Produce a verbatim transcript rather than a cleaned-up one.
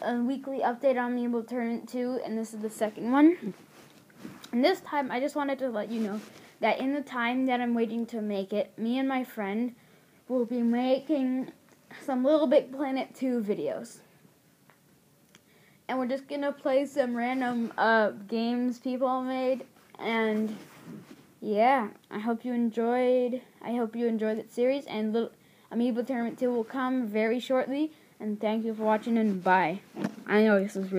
a weekly update on Amiibo Tournament two, and this is the second one. And this time, I just wanted to let you know that in the time that I'm waiting to make it, me and my friend will be making some Little Big Planet two videos. And we're just going to play some random uh, games people made. And yeah, I hope you enjoyed. I hope you enjoyed that series. And little Amiibo Tournament two will come very shortly. And thank you for watching, and bye. I know this was really